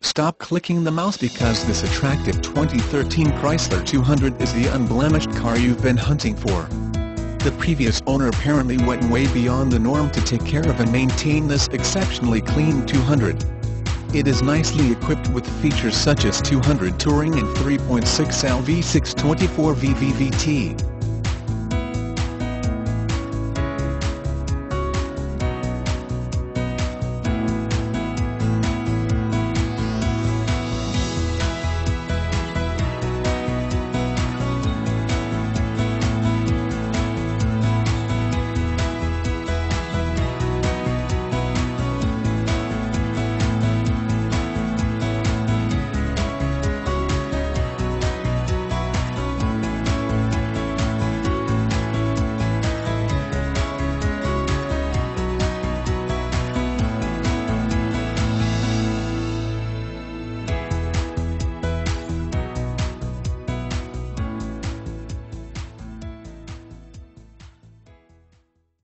Stop clicking the mouse because this attractive 2013 Chrysler 200 is the unblemished car you've been hunting for. The previous owner apparently went way beyond the norm to take care of and maintain this exceptionally clean 200. It is nicely equipped with features such as 200 Touring and 3.6L V6 24 VVVT.